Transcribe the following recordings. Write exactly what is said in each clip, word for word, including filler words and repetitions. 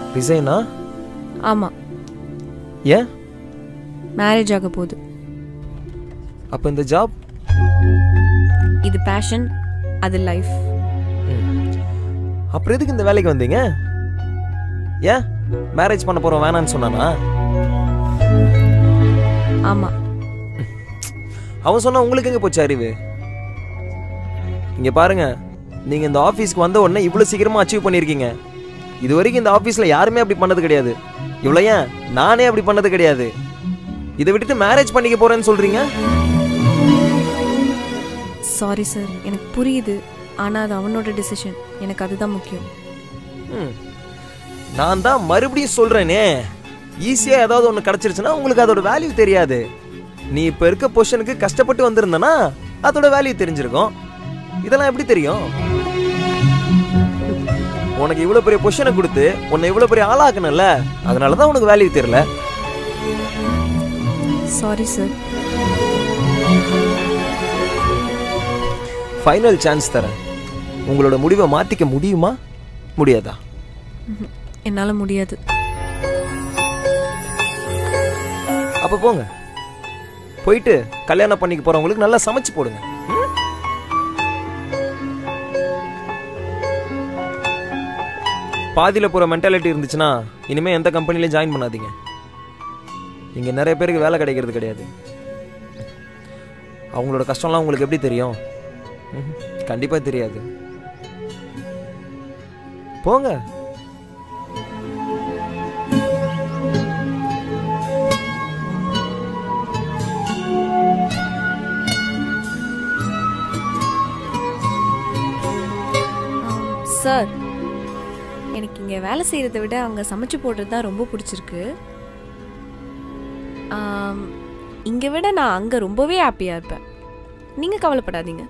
ரிசைனா? ஆமாம். ஏன்? மேரேஜ் ஆக போகுது. அப்போ இந்த ஜாப்? இது பேஷன், அது லைஃப். அப்புறம் எதுக்கு இந்த வேலைக்கு வந்தீங்க? ஏன் மேரேஜ் பண்ண போகிறோம் வேணான்னு சொன்னானா? ஆமாம். அவன் சொன்னா உங்களுக்கு எங்கே போச்சு அறிவு? இங்கே பாருங்க, நீங்கள் இந்த ஆஃபீஸ்க்கு வந்த உடனே இவ்வளோ சீக்கிரமாக அச்சீவ் பண்ணியிருக்கீங்க. இது வரைக்கும் இந்த ஆஃபீஸில் யாருமே அப்படி பண்ணது கிடையாது. இவ்வளோ ஏன் நானே அப்படி பண்ணது கிடையாது. இதை விட்டுட்டு மேரேஜ் பண்ணிக்க போகிறேன்னு சொல்கிறீங்க? சாரி சார், எனக்கு புரியுது. ஆனால் அது அவனோட டிசிஷன். எனக்கு அதுதான் முக்கியம். ம் நான் தான் மறுபடியும் சொல்கிறேனே, ஈஸியாக ஏதாவது ஒன்று கிடச்சிருச்சுன்னா உங்களுக்கு அதோட வேல்யூ தெரியாது. நீ இப்போ இருக்க பொசிஷனுக்கு கஷ்டப்பட்டு வந்திருந்தனா அதோட வேல்யூ தெரிஞ்சிருக்கும். இதெல்லாம் எப்படி தெரியும்? உனக்கு இவ்வளோ பெரிய பொசிஷனை கொடுத்து உன்னை இவ்வளோ பெரிய ஆளாக்கணும்ல, அதனால தான் உனக்கு வேல்யூ தெரியல. Sorry sir. ஃபைனல் சான்ஸ் தரேன். உங்களோட முடிவை மாற்றிக்க முடியுமா முடியாதா? என்னால் முடியாது. அப்போ போங்க, போயிட்டு கல்யாணம் பண்ணிக்க போறவங்களுக்கு நல்லா சமைச்சு போடுங்க. பாதியில போற மென்டாலிட்டி இருந்துச்சுன்னா இனிமே எந்த கம்பெனிலையும் ஜாயின் பண்ணாதீங்க. இங்க நிறைய பேருக்கு வேலை கிடைக்கிறது கிடையாது. அவங்களோட கஷ்டம்லாம் உங்களுக்கு எப்படி தெரியும்? கண்டிப்பா தெரியாது. போங்க. சார், எனக்கு இங்கே வேலை செய்கிறத விட அங்கே சமைச்சு போடுறது தான் ரொம்ப பிடிச்சிருக்கு. இங்கே விட நான் அங்கே ரொம்பவே ஹாப்பியாக இருப்பேன். நீங்கள் கவலைப்படாதீங்க.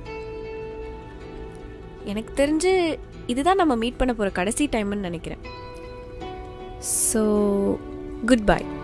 எனக்கு தெரிஞ்சு இதுதான் நம்ம மீட் பண்ண போகிற கடைசி டைம்னு நினைக்கிறேன். So good bye.